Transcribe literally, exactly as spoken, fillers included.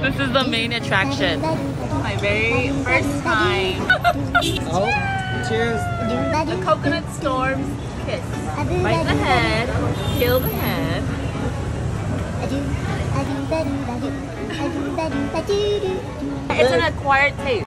This is the main attraction. My very first time. Oh, cheers. The coconut storm's kiss. Bite the head, kill the head. It's an acquired taste.